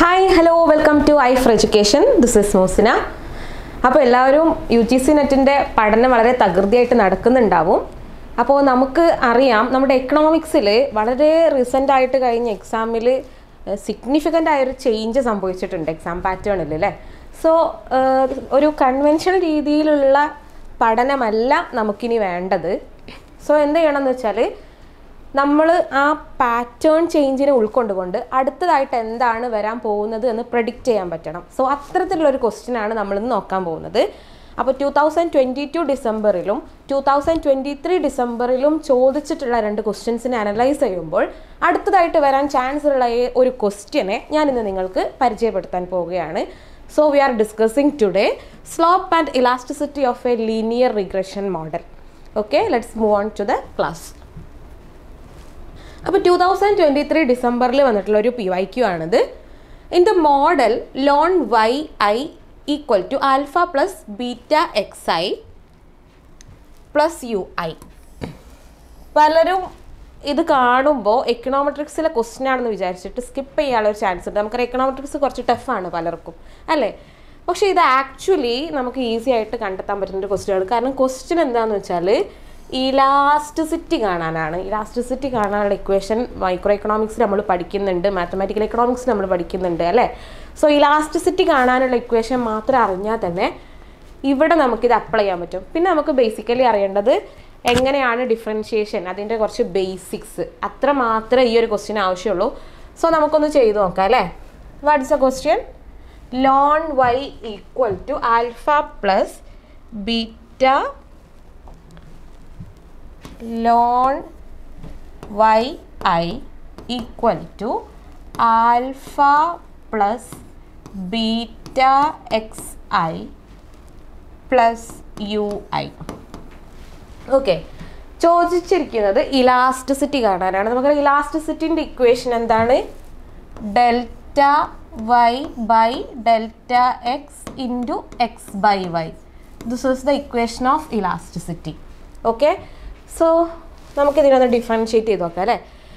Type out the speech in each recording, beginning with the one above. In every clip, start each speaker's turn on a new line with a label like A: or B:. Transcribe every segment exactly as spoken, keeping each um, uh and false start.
A: Hi, hello, welcome to I for Education. This is Mosina. അപ്പോൾ എല്ലാവരും U G C നെറ്റിൻ്റെ പഠനം വളരെ തകൃതിയായിട്ട് നടക്കുന്നുണ്ടാവും. അപ്പോൾ നമുക്ക് അറിയാം നമ്മുടെ എക്കണോമിക്സിൽ വളരെ റീസെൻ്റ് ആയിട്ട് കഴിഞ്ഞ എക്സാമിൽ സിഗ്നിഫിക്കൻ്റ് ആയൊരു ചേഞ്ച് സംഭവിച്ചിട്ടുണ്ട് എക്സാം പാറ്റേണിൽ അല്ലേ. സോ ഒരു കൺവെൻഷണൽ രീതിയിലുള്ള പഠനമല്ല നമുക്കിനി വേണ്ടത്. സോ എന്ത് ചെയ്യണമെന്ന് വെച്ചാൽ നമ്മൾ ആ പാറ്റേൺ ചേഞ്ചിനെ ഉൾക്കൊണ്ടുകൊണ്ട് അടുത്തതായിട്ട് എന്താണ് വരാൻ പോകുന്നത് എന്ന് പ്രെഡിക്റ്റ് ചെയ്യാൻ പറ്റണം. സോ അത്തരത്തിലുള്ളൊരു ക്വസ്റ്റ്യനാണ് നമ്മളിന്ന് നോക്കാൻ പോകുന്നത്. അപ്പോൾ ടു തൗസൻഡ് ട്വൻറ്റി ടു ഡിസംബറിലും ടു തൗസൻഡ് ട്വൻറ്റി ത്രീ ഡിസംബറിലും ചോദിച്ചിട്ടുള്ള രണ്ട് ക്വസ്റ്റ്യൻസിനെ അനലൈസ് ചെയ്യുമ്പോൾ അടുത്തതായിട്ട് വരാൻ ചാൻസ് ഉള്ള ഒരു ക്വസ്റ്റ്യനെ ഞാനിന്ന് നിങ്ങൾക്ക് പരിചയപ്പെടുത്താൻ പോവുകയാണ്. So we are discussing today slope and elasticity of a linear regression model. Okay, let's move on to the class. അപ്പോൾ ടു തൗസൻഡ് ട്വൻറ്റി ത്രീ ഡിസംബറിൽ വന്നിട്ടുള്ള ഒരു പി വൈ ക്യു ആണിത്. In the model ln Y I equal to alpha plus beta X I plus U I. പലരും ഇത് കാണുമ്പോൾ എക്കണോമെട്രിക്സിലെ question ആണെന്ന് വിചാരിച്ചിട്ട് സ്കിപ്പ് ചെയ്യാനുള്ള ഒരു ചാൻസ് ഉണ്ട്. നമുക്കറിയാം എക്കണോമെട്രിക്സ് കുറച്ച് ടഫാണ് പലർക്കും അല്ലേ. പക്ഷേ ഇത് ആക്ച്വലി നമുക്ക് ഈസി ആയിട്ട് കണ്ടെത്താൻ പറ്റുന്ന ഒരു ക്വസ്റ്റ്യൻ ആണ്. കാരണം ക്വസ്റ്റ്യൻ എന്താണെന്ന് വെച്ചാൽ ഇലാസ്റ്റിസിറ്റി കാണാനാണ്. ഇലാസ്റ്റിസിറ്റി കാണാനുള്ള ഇക്വേഷൻ മൈക്രോ എക്കണോമിക്സ് നമ്മൾ പഠിക്കുന്നുണ്ട്, മാത്തമാറ്റിക്കൽ എക്കണോമിക്സ് നമ്മൾ പഠിക്കുന്നുണ്ട് അല്ലേ. സോ ഇലാസ്റ്റിസിറ്റി കാണാനുള്ള ഇക്വേഷൻ മാത്രം അറിഞ്ഞാൽ തന്നെ ഇവിടെ നമുക്കിത് അപ്ലൈ ചെയ്യാൻ പറ്റും. പിന്നെ നമുക്ക് ബേസിക്കലി അറിയേണ്ടത് എങ്ങനെയാണ് ഡിഫറൻഷിയേഷൻ, അതിൻ്റെ കുറച്ച് ബേസിക്സ് അത്ര മാത്രമേ ഈ ഒരു ക്വസ്റ്റ്യൻ ആവശ്യമുള്ളൂ. സോ നമുക്കൊന്ന് ചെയ്ത് നോക്കാം അല്ലേ. What is a question? Ln Y equal to alpha plus beta ln Y I equal to alpha plus beta X I plus U I. Okay, ചോദിച്ചിരിക്കുന്നത് ഇലാസ്റ്റിസിറ്റി കാണാനാണ്. നമുക്ക് ഇലാസ്റ്റിസിറ്റിൻ്റെ ഇക്വേഷൻ എന്താണ്? Delta Y by delta X into X by Y. This is the equation of elasticity. Okay, so നമുക്കിതിനൊന്ന് differentiate ചെയ്ത് നോക്കാം അല്ലേ.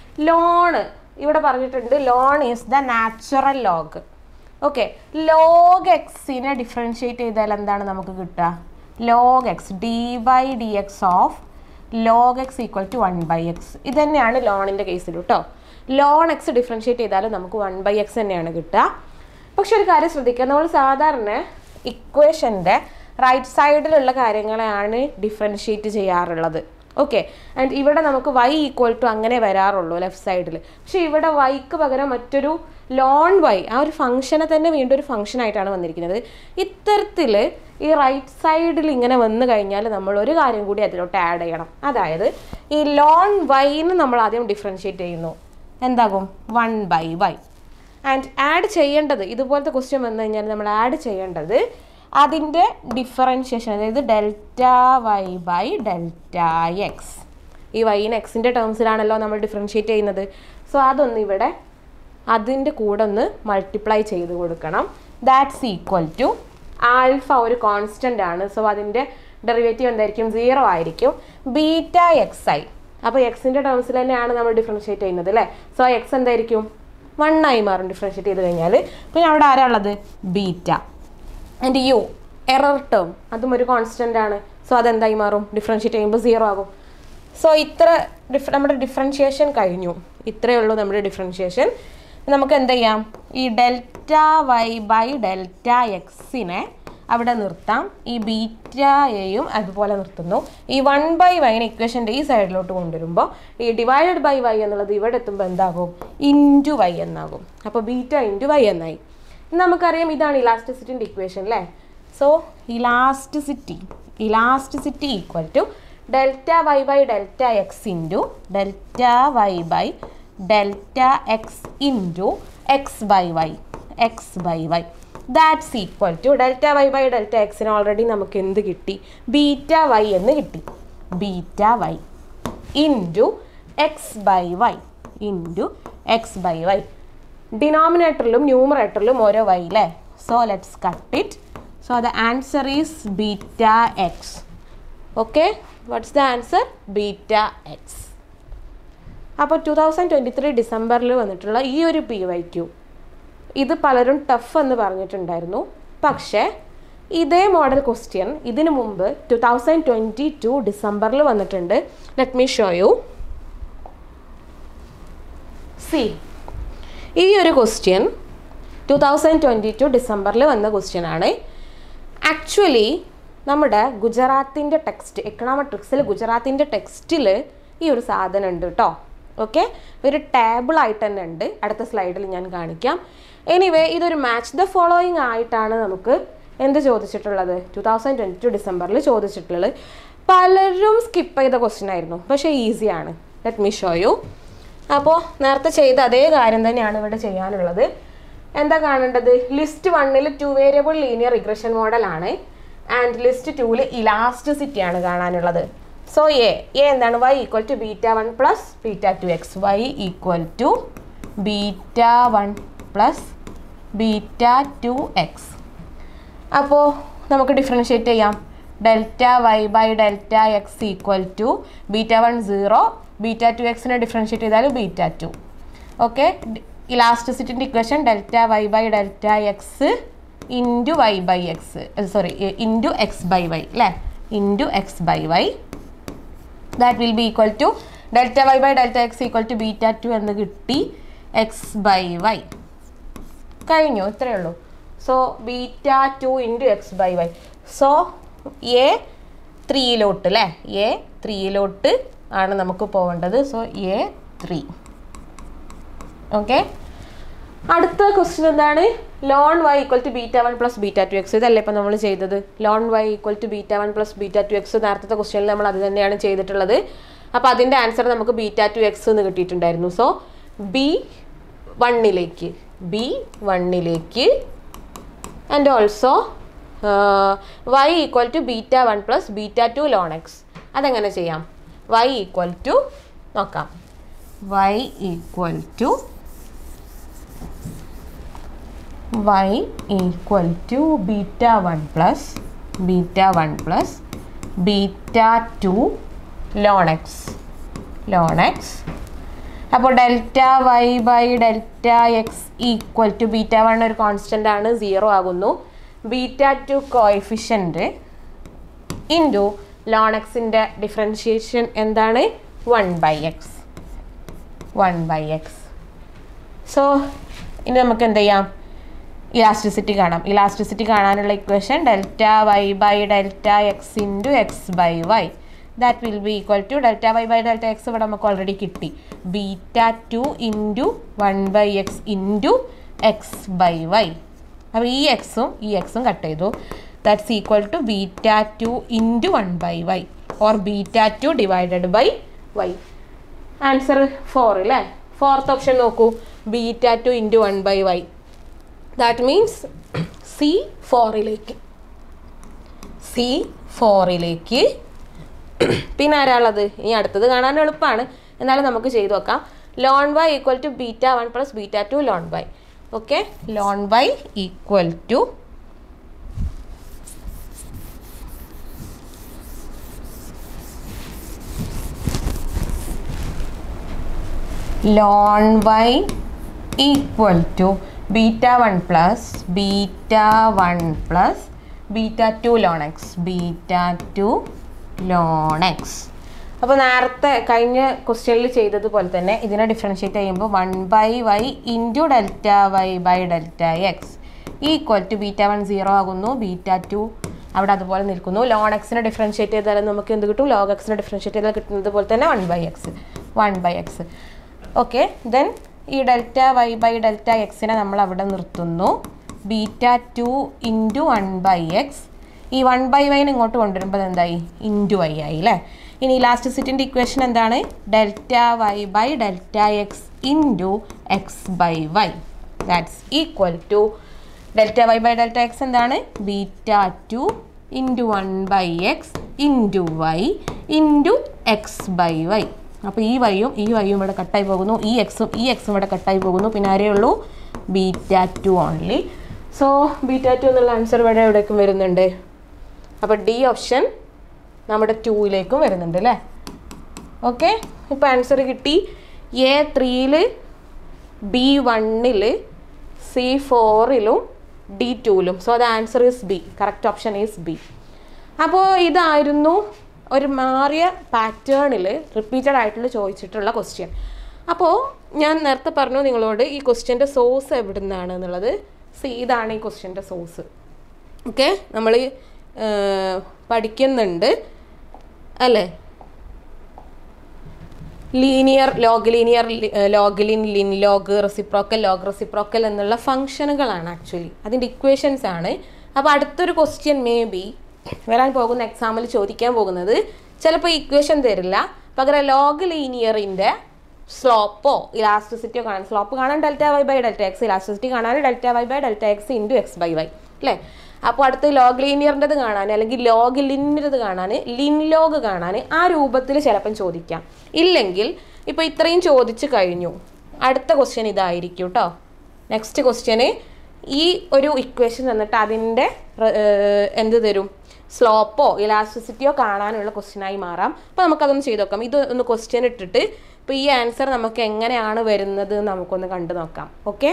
A: Ln ഇവിടെ പറഞ്ഞിട്ടുണ്ട് ln is the natural log. Okay, log എക്സിനെ ഡിഫറൻഷ്യേറ്റ് ചെയ്താൽ എന്താണ് നമുക്ക് കിട്ടുക? Log X D by D X of log X equal to one by X. ഇത് തന്നെയാണ് ലോണിൻ്റെ കേസിൽ കേട്ടോ. ലോൺ എക്സ് ഡിഫറൻഷ്യേറ്റ് ചെയ്താൽ നമുക്ക് വൺ ബൈ എക്സ് തന്നെയാണ് കിട്ടുക. പക്ഷെ ഒരു കാര്യം ശ്രദ്ധിക്കുക, നമ്മൾ സാധാരണ ഇക്വേഷൻ്റെ റൈറ്റ് സൈഡിലുള്ള കാര്യങ്ങളെയാണ് ഡിഫറൻഷ്യേറ്റ് ചെയ്യാറുള്ളത്. ഓക്കെ, ആൻഡ് ഇവിടെ നമുക്ക് വൈ ഈക്വൽ ടു അങ്ങനെ വരാറുള്ളൂ ലെഫ്റ്റ് സൈഡിൽ. പക്ഷേ ഇവിടെ വൈക്ക് പകരം മറ്റൊരു ലോൺ വൈ ആ ഒരു ഫംഗ്ഷനെ തന്നെ വീണ്ടും ഒരു ഫംഗ്ഷൻ ആയിട്ടാണ് വന്നിരിക്കുന്നത്. ഇത്തരത്തിൽ ഈ റൈറ്റ് സൈഡിൽ ഇങ്ങനെ വന്നു കഴിഞ്ഞാൽ നമ്മൾ ഒരു കാര്യം കൂടി അതിലോട്ട് ആഡ് ചെയ്യണം. അതായത് ഈ ലോൺ വൈന്ന് നമ്മൾ ആദ്യം ഡിഫറൻഷ്യേറ്റ് ചെയ്യുന്നു, എന്താകും? One by Y. And add ചെയ്യേണ്ടത് ഇതുപോലത്തെ ക്വസ്റ്റ്യൻ വന്നു കഴിഞ്ഞാൽ നമ്മൾ ആഡ് ചെയ്യേണ്ടത് അതിൻ്റെ ഡിഫറൻഷിയേഷൻ, അതായത് delta Y by delta X. ഈ വൈന് എക്സിൻ്റെ ടേംസിലാണല്ലോ നമ്മൾ ഡിഫറൻഷ്യേറ്റ് ചെയ്യുന്നത്. സോ അതൊന്ന് ഇവിടെ അതിൻ്റെ കൂടെ ഒന്ന് മൾട്ടിപ്ലൈ ചെയ്ത് കൊടുക്കണം. ദാറ്റ്സ് ഈക്വൽ ടു ആൽഫ ഒരു കോൺസ്റ്റൻ്റ് ആണ്. സോ അതിൻ്റെ ഡെറിവേറ്റീവ് എന്തായിരിക്കും? സീറോ ആയിരിക്കും. ബീറ്റ എക്സ് ഐ, അപ്പോൾ എക്സിൻ്റെ ടേംസിൽ തന്നെയാണ് നമ്മൾ ഡിഫറൻഷ്യേറ്റ് ചെയ്യുന്നത് അല്ലേ. സോ എക്സ് എന്തായിരിക്കും? വൺ ആയി മാറും ഡിഫറൻഷ്യേറ്റ് ചെയ്ത് കഴിഞ്ഞാൽ. പിന്നെ അവിടെ ആരാ ഉള്ളത്? Beta. And U error term, അതും ഒരു കോൺസ്റ്റൻ്റ് ആണ്. സോ അതെന്തായി മാറും? ഡിഫറൻഷ്യേറ്റ് ചെയ്യുമ്പോൾ സീറോ ആകും. സോ ഇത്ര ഡിഫ് നമ്മുടെ ഡിഫറൻഷിയേഷൻ കഴിഞ്ഞു. ഇത്രയേ ഉള്ളൂ നമ്മുടെ ഡിഫറൻഷിയേഷൻ. നമുക്ക് എന്ത് ചെയ്യാം? ഈ ഡെൽറ്റ വൈ ബൈ ഡെൽറ്റ എക്സിനെ അവിടെ നിർത്താം. ഈ ബീറ്റയെയും അതുപോലെ നിർത്തുന്നു. ഈ വൺ ബൈ വൈനെ ഇക്വേഷൻ്റെ ഈ സൈഡിലോട്ട് കൊണ്ടുവരുമ്പോൾ ഈ ഡിവൈഡഡ് ബൈ വൈ എന്നുള്ളത് ഇവിടെ എത്തുമ്പോൾ എന്താകും? ഇൻറ്റു വൈ എന്നാകും. അപ്പോൾ ബീറ്റ ഇൻറ്റു വൈ എന്നായി. നമുക്കറിയാം ഇതാണ് ഇലാസ്റ്റിസിറ്റിൻ്റെ ഇക്വേഷൻ അല്ലേ. So elasticity elasticity equal to delta Y by delta X into delta Y by delta X into X by Y X by Y. That's equal to delta Y by delta എക്സിന് already നമുക്ക് എന്ത് കിട്ടി? Beta Y എന്ന് കിട്ടി. Beta Y into X by Y into X by Y. ഡിനോമിനേറ്ററിലും ന്യൂമറേറ്ററിലും ഓരോ Y അല്ലേ. So let's cut it. So the answer is beta X. Okay, what's the answer? Beta X. അപ്പോൾ ടു തൗസൻഡ് ട്വൻറ്റി ത്രീ ഡിസംബറിൽ വന്നിട്ടുള്ള ഈ ഒരു P Y Q ഇത് പലരും ടഫ് എന്ന് പറഞ്ഞിട്ടുണ്ടായിരുന്നു. പക്ഷേ ഇതേ മോഡൽ ക്വസ്റ്റ്യൻ ഇതിനു മുമ്പ് ടു തൗസൻഡ് ട്വൻറ്റി ടു ഡിസംബറിൽ വന്നിട്ടുണ്ട്. Let me show you. See, ഈ ഒരു question two thousand twenty two ഡിസംബറിൽ വന്ന ക്വസ്റ്റ്യൻ ആണ്. ആക്ച്വലി നമ്മുടെ ഗുജറാത്തിൻ്റെ ടെക്സ്റ്റ്, എക്കണോമെട്രിക്സിൽ ഗുജറാത്തിൻ്റെ ടെക്സ്റ്റിൽ ഈ ഒരു സാധനം ഉണ്ട് കേട്ടോ. ഓക്കെ, ഒരു ടേബിളായിട്ട് തന്നെ ഉണ്ട്. അടുത്ത സ്ലൈഡിൽ ഞാൻ കാണിക്കാം. എനിവേ, ഇതൊരു മാച്ച് ദ ഫോളോയിങ് ആയിട്ടാണ് നമുക്ക് എന്ത് ചോദിച്ചിട്ടുള്ളത്, ടു തൗസൻഡ് ട്വൻറ്റി ടു ഡിസംബറിൽ ചോദിച്ചിട്ടുള്ളത്. പലരും സ്കിപ്പ് ചെയ്ത ക്വസ്റ്റ്യൻ ആയിരുന്നു, പക്ഷേ ഈസിയാണ്. Let me show you. അപ്പോൾ നേരത്തെ ചെയ്ത അതേ കാര്യം തന്നെയാണ് ഇവിടെ ചെയ്യാനുള്ളത്. എന്താ കാണേണ്ടത്? ലിസ്റ്റ് വണ്ണിൽ ടു വേരിയബിൾ ലീനിയർ റിഗ്രഷൻ മോഡലാണ് ആൻഡ് ലിസ്റ്റ് ടൂവിൽ ഇലാസ്റ്റിസിറ്റി ആണ് കാണാനുള്ളത്. സോ എ എ എന്താണ്? Y equal to beta one plus beta two X. Y equal to beta one plus beta two X. അപ്പോൾ നമുക്ക് ഡിഫറൻഷ്യേറ്റ് ചെയ്യാം. Delta Y by delta X equal to beta one zero, beta two എക്സിനെ differentiate ചെയ്താൽ beta two. Okay, ഇലാസ്റ്റിസിറ്റിൻ്റെ equation delta Y by delta X into Y by X, sorry into X by Y അല്ലേ, into X by Y. That will be equal to delta Y by delta X equal to beta two എന്ന് കിട്ടി. X by Y കഴിഞ്ഞു, ഇത്രയേ ഉള്ളൂ. So beta two into X by Y. So A ത്രീയിലോട്ട് അല്ലേ, A ത്രീയിലോട്ട് ആണ് നമുക്ക് പോകേണ്ടത്. So A three. ഓക്കെ, അടുത്ത ക്വസ്റ്റ്യൻ എന്താണ്? Ln Y equal to beta one plus beta two X. ഇതല്ലേ ഇപ്പം നമ്മൾ ചെയ്തത്? Loan Y equal to beta one plus beta two X. നേരത്തെ ക്വസ്റ്റ്യനിൽ നമ്മൾ അത് തന്നെയാണ് ചെയ്തിട്ടുള്ളത്. അപ്പോൾ അതിൻ്റെ ആൻസർ നമുക്ക് ബീറ്റ ടു എക്സ് എന്ന് കിട്ടിയിട്ടുണ്ടായിരുന്നു. സോ ബി വണ്ണിലേക്ക് ബി വണ്ണിലേക്ക് and also Y equal to beta one plus beta two ln X. അതെങ്ങനെ ചെയ്യാം? വൈ ഈക്വൽ ടു നോക്കാം. Y equal to y equal to beta one plus beta one plus beta two ln x ln x. അപ്പോൾ delta Y by delta X equal to beta one ഒരു constant ആണ്, zero ആകുന്നു. Beta two coefficient into ln എക്സിൻ്റെ differentiation എന്താണ്? One by x one by x. So ഇനി നമുക്ക് എന്ത് ചെയ്യാം? ഇലാസ്റ്റിസിറ്റി കാണാം. ഇലാസ്റ്റിസിറ്റി കാണാനുള്ള equation delta Y by delta X into X by Y. That will be equal to delta Y by delta x ഇവിടെ നമുക്ക് ഓൾറെഡി കിട്ടി. Beta two into one by x into X by y. അപ്പോൾ ഈ എക്സും ഈ എക്സും cut ചെയ്തു. That's equal to beta two into one by y or beta two divided by y. Answer four അല്ലേ? ഫോർത്ത് ഓപ്ഷൻ നോക്കൂ, beta two into one by Y. That means C ഫോറിലേക്ക് C ഫോറിലേക്ക് പിന്നെ ആരാളുള്ളത്? ഇനി അടുത്തത് കാണാൻ എളുപ്പമാണ്, എന്നാലും നമുക്ക് ചെയ്തു നോക്കാം. Ln Y equal to beta one plus beta two ln y. Okay, ln Y equal to ln Y equal to beta one plus beta one plus beta two ln x beta two ln x. അപ്പോൾ നേരത്തെ കഴിഞ്ഞ ക്വസ്റ്റ്യനിൽ ചെയ്തതുപോലെ തന്നെ ഇതിനെ differentiate ചെയ്യുമ്പോൾ one by Y into delta Y by delta X equal to beta one zero ആകുന്നു, beta two അവിടെ അതുപോലെ നിൽക്കുന്നു. ലോൺ എക്സിനെ ഡിഫറൻഷ്യേറ്റ് ചെയ്താൽ നമുക്ക് എന്ത് കിട്ടും? ലോഗ് എക്സിനെ ഡിഫറൻഷ്യേറ്റ് ചെയ്താൽ കിട്ടുന്നത് പോലെ തന്നെ one by x one by x. Okay, then ഈ ഡെൽറ്റ വൈ ബൈ ഡെൽറ്റ എക്സിനെ നമ്മൾ അവിടെ നിർത്തുന്നു. Beta two into one by x. ഈ വൺ ബൈ വൈനെ ഇങ്ങോട്ട് കൊണ്ടുവരുമ്പോൾ എന്തായി? ഇൻറ്റു വൈ ആയി അല്ലേ? ഇനി ഇലാസ്റ്റിസിറ്റിൻ്റെ ഇക്വേഷൻ എന്താണ്? Delta Y by delta X into X by Y. That's equal to delta Y by delta x എന്താണ്? Beta two into one by x into y into X by y. അപ്പോൾ ഈ വൈയും ഈ വൈയും ഇവിടെ കട്ടായി പോകുന്നു, ഈ എക്സും ഈ എക്സും ഇവിടെ കട്ടായി പോകുന്നു. പിന്നെ ആരേ ഉള്ളൂ? Beta two only. So beta two എന്നുള്ള ആൻസർ ഇവിടെ എവിടേക്കും വരുന്നുണ്ട്. അപ്പോൾ ഡി ഓപ്ഷൻ നമ്മുടെ ടൂയിലേക്കും വരുന്നുണ്ട് അല്ലേ? ഓക്കെ, ഇപ്പോൾ ആൻസർ കിട്ടി. എ ത്രീയിൽ ബി വണ്ണിൽ സി ഫോറിലും ഡി ടുവിലും. So the answer is B. Correct option is B. അപ്പോൾ ഇതായിരുന്നു ഒരു മാറിയ പാറ്റേണിൽ റിപ്പീറ്റഡ് ആയിട്ടുള്ള ചോദിച്ചിട്ടുള്ള ക്വസ്റ്റ്യൻ. അപ്പോൾ ഞാൻ നേരത്തെ പറഞ്ഞു നിങ്ങളോട് ഈ ക്വസ്റ്റ്യൻ്റെ സോഴ്സ് എവിടെ നിന്നാണ് എന്നുള്ളത്. സി ഇതാണ് ഈ ക്വസ്റ്റ്യൻ്റെ സോഴ്സ്. ഓക്കെ, നമ്മൾ പഠിക്കുന്നുണ്ട് അല്ലേ, linear log linear log lin lin log reciprocal log reciprocal എന്നുള്ള ഫംഗ്ഷനുകളാണ് ആക്ച്വലി, അതിൻ്റെ ഇക്വേഷൻസ് ആണ്. അപ്പോൾ അടുത്തൊരു ക്വസ്റ്റ്യൻ മേ ബി വരാൻ പോകുന്ന എക്സാമിൽ ചോദിക്കാൻ പോകുന്നത് ചിലപ്പോൾ ഇക്വേഷൻ തരില്ല, പകരം ലോഗ് ലീനിയറിൻ്റെ സ്ലോപ്പോ ഇലാസ്റ്റിസിറ്റിയോ കാണാൻ, സ്ലോപ്പ് കാണാൻ delta Y by delta x, elasticity കാണാൻ delta Y by delta X into X by Y അല്ലേ. അപ്പോൾ അടുത്ത് ലോഗ് ലീനിയറിൻ്റെത് കാണാൻ അല്ലെങ്കിൽ ലോഗ് ലിന്നിൻ്റെത് കാണാൻ, ലിൻ ലോഗ് കാണാൻ ആ രൂപത്തിൽ ചിലപ്പം ചോദിക്കാം. ഇല്ലെങ്കിൽ ഇപ്പോൾ ഇത്രയും ചോദിച്ചു കഴിഞ്ഞു, അടുത്ത ക്വസ്റ്റ്യൻ ഇതായിരിക്കും കേട്ടോ. നെക്സ്റ്റ് ക്വസ്റ്റ്യന് ഈ ഒരു ഇക്വേഷൻ തന്നിട്ട് അതിൻ്റെ എന്ത് തരും, സ്ലോപ്പോ ഇലാസ്റ്റിസിറ്റിയോ കാണാനുള്ള ക്വസ്റ്റ്യനായി മാറാം. അപ്പോൾ നമുക്കതൊന്ന് ചെയ്ത് നോക്കാം. ഇത് ഒന്ന് ക്വസ്റ്റ്യൻ ഇട്ടിട്ട് ഇപ്പോൾ ഈ ആൻസർ നമുക്ക് എങ്ങനെയാണ് വരുന്നത് നമുക്കൊന്ന് കണ്ടു നോക്കാം. ഓക്കെ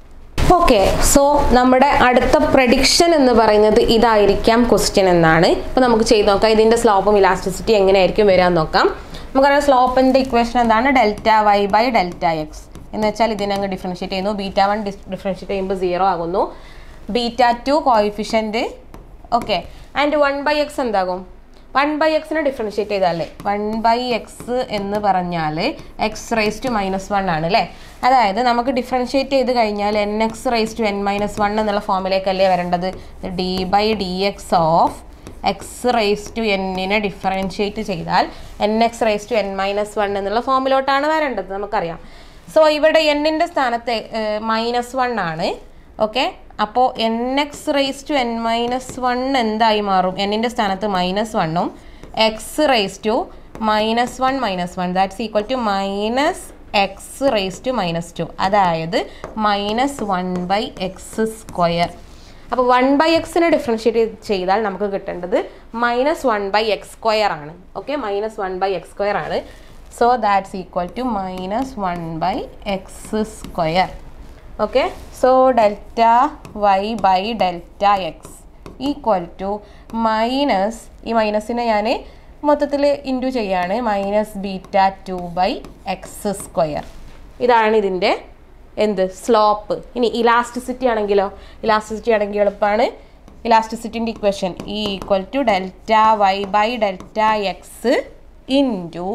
A: ഓക്കെ സോ നമ്മുടെ അടുത്ത പ്രഡിക്ഷൻ എന്ന് പറയുന്നത് ഇതായിരിക്കാം ക്വസ്റ്റ്യൻ എന്നാണ്. ഇപ്പോൾ നമുക്ക് ചെയ്ത് നോക്കാം, ഇതിൻ്റെ സ്ലോപ്പും ഇലാസ്റ്റിസിറ്റി എങ്ങനെയായിരിക്കും വരാൻ നോക്കാം. നമുക്കറിയാം സ്ലോപ്പിൻ്റെ ഇക്വേഷൻ എന്താണ്, delta Y by delta x എന്ന് വെച്ചാൽ ഇതിനെ അങ്ങ് ഡിഫറൻഷ്യേറ്റ് ചെയ്യുന്നു. ബീറ്റ വൺ ഡിഫറൻഷ്യേറ്റ് ചെയ്യുമ്പോൾ സീറോ ആകുന്നു, beta two coefficient okay, and one by x എന്താകും, വൺ ബൈ എക്സിനെ ഡിഫറൻഷ്യേറ്റ് ചെയ്താലേ വൺ ബൈ എക്സ് എന്ന് പറഞ്ഞാൽ x raise to minus one ആണ് അല്ലേ. അതായത് നമുക്ക് ഡിഫറൻഷ്യേറ്റ് ചെയ്ത് കഴിഞ്ഞാൽ n x raise to n minus one എന്നുള്ള ഫോമിലേക്കല്ലേ വരേണ്ടത്. D by D X of X raise to എന്നിനെ ഡിഫറൻഷ്യേറ്റ് ചെയ്താൽ n x raise to n minus one എന്നുള്ള ഫോമിലോട്ടാണ് വരേണ്ടത് നമുക്കറിയാം. സോ ഇവിടെ എന്നിൻ്റെ സ്ഥാനത്ത് മൈനസ് വൺ ആണ്. ഓക്കെ, അപ്പോൾ n x raise to n minus one എന്തായി മാറും, എന്നിൻ്റെ സ്ഥാനത്ത് മൈനസ് വണ്ണും x raise to minus one minus one that's equal to minus x raise to minus two, അതായത് minus one by x square. അപ്പോൾ one by എക്സിനെ differentiate ചെയ്താൽ നമുക്ക് കിട്ടേണ്ടത് minus one by x square ആണ്. Okay, minus one by x square ആണ്. So that's equal to minus one by x square. Okay, so delta Y by delta X equal to minus, ഈ മൈനസിനെ ഞാൻ മൊത്തത്തിൽ into ചെയ്യാണ്, minus beta two by x square. ഇതാണ് ഇതിൻ്റെ എന്ത് slope. ഇനി ഇലാസ്റ്റിസിറ്റി ആണെങ്കിലോ, ഇലാസ്റ്റിസിറ്റി ആണെങ്കിൽ എളുപ്പമാണ്. ഇലാസ്റ്റിസിറ്റിൻ്റെ ഇക്വേഷൻ ഈ equal to delta Y by delta X into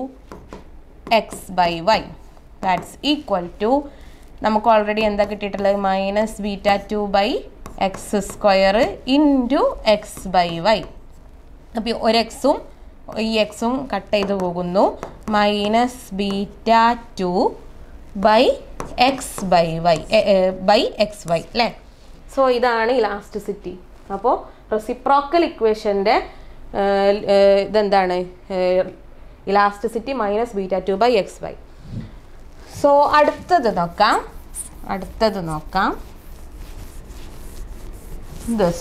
A: X by Y that's equal to നമുക്ക് ഓൾറെഡി എന്താ കിട്ടിയിട്ടുള്ളത്, minus beta two by x square into X by y. അപ്പോൾ ഒരു എക്സും ഈ എക്സും കട്ട് ചെയ്ത് പോകുന്നു, minus beta two by x by y by x y അല്ലേ. സോ ഇതാണ് ഇലാസ്റ്റിസിറ്റി. അപ്പോൾ റെസിപ്രോക്കൽ ഇക്വേഷൻ്റെ ഇതെന്താണ്, elasticity minus beta two by x y. So അടുത്തത് നോക്കാം, അടുത്തത് നോക്കാം this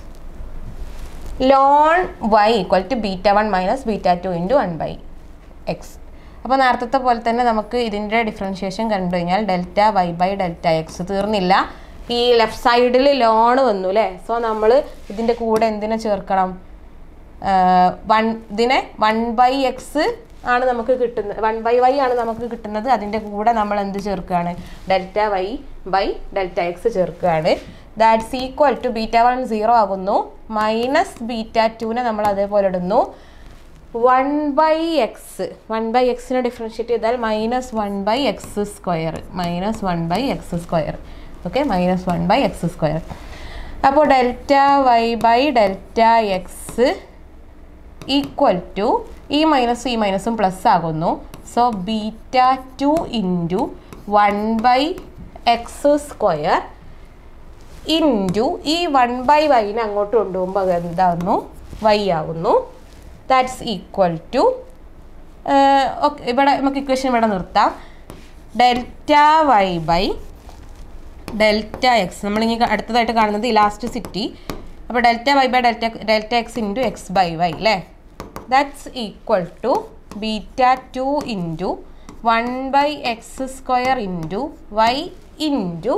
A: ln Y equal to beta one minus beta two into one by x. അപ്പോൾ നേരത്തെ പോലെ തന്നെ നമുക്ക് ഇതിൻ്റെ ഡിഫറൻഷ്യേഷൻ കണ്ടു കഴിഞ്ഞാൽ delta Y by delta x തീർന്നില്ല, ഈ ലെഫ്റ്റ് സൈഡിൽ ലോൺ വന്നു അല്ലേ. സോ നമ്മൾ ഇതിൻ്റെ കൂടെ എന്തിനെ ചേർക്കണം, വൺ ഇതിനെ വൺ ബൈ എക്സ് ആണ് നമുക്ക് കിട്ടുന്നത്, വൺ ബൈ വൈ ആണ് നമുക്ക് കിട്ടുന്നത്. അതിൻ്റെ കൂടെ നമ്മൾ എന്ത് ചേർക്കുകയാണ്, delta Y by delta x ചേർക്കുകയാണ്. That's equal to beta one zero ആകുന്നു, മൈനസ് ബീറ്റ ടുവിനെ നമ്മൾ അതേപോലെ ഇടുന്നു, one by x one by എക്സിനെ ഡിഫറൻഷ്യേറ്റ് ചെയ്താൽ minus one by x square, minus one by x square. Okay, minus one by x square. അപ്പോൾ delta Y by delta X equal to ഈ minus ഈ മൈനസും പ്ലസ് ആകുന്നു. So beta two into one by x square into ഈ one by വൈനെ അങ്ങോട്ട് കൊണ്ടുപോകുമ്പോൾ അത് എന്താകുന്നു, വൈ ആകുന്നു. ദാറ്റ്സ് ഈക്വൽ ടു ഓക്കെ, ഇവിടെ നമുക്ക് ഇക്വേഷൻ ഇവിടെ നിർത്താം. Delta Y by delta x നമ്മളിനി അടുത്തതായിട്ട് കാണുന്നത് ഇലാസ്റ്റിസിറ്റി. അപ്പോൾ delta Y by delta delta X into X by Y അല്ലേ. That's equal to beta two into one by x square into y into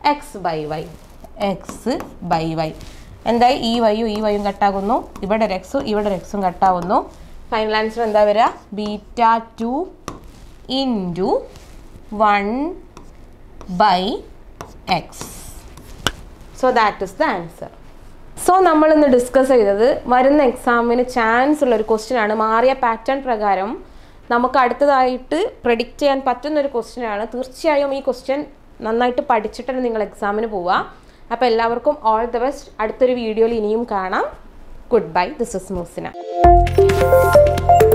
A: X by Y X by y എന്തായി ഈ വൈയും ഈ വൈയും കട്ടാകുന്നു ഇവിടെ ഒരു എക്സും ഇവിടെ ഒരു എക്സും കട്ടാകുന്നു ഫൈനൽ ആൻസർ എന്താ വരിക beta two into one by x so that is the answer so നമ്മളിന്ന് ഡിസ്കസ് ചെയ്തത് വരുന്ന എക്സാമിന് ചാൻസ് ഉള്ളൊരു ക്വസ്റ്റ്യൻ ആണ് മാറിയ പാറ്റേൺ പ്രകാരം നമുക്ക് അടുത്തതായിട്ട് പ്രെഡിക്റ്റ് ചെയ്യാൻ പറ്റുന്നൊരു ക്വസ്റ്റ്യൻ ആണ് തീർച്ചയായും ഈ ക്വസ്റ്റ്യൻ നന്നായിട്ട് പഠിച്ചിട്ട് നിങ്ങൾ എക്സാമിന് പോവുക അപ്പോൾ എല്ലാവർക്കും ഓൾ ദ ബെസ്റ്റ് അടുത്തൊരു വീഡിയോയിൽ ഇനിയും കാണാം good bye this is Musina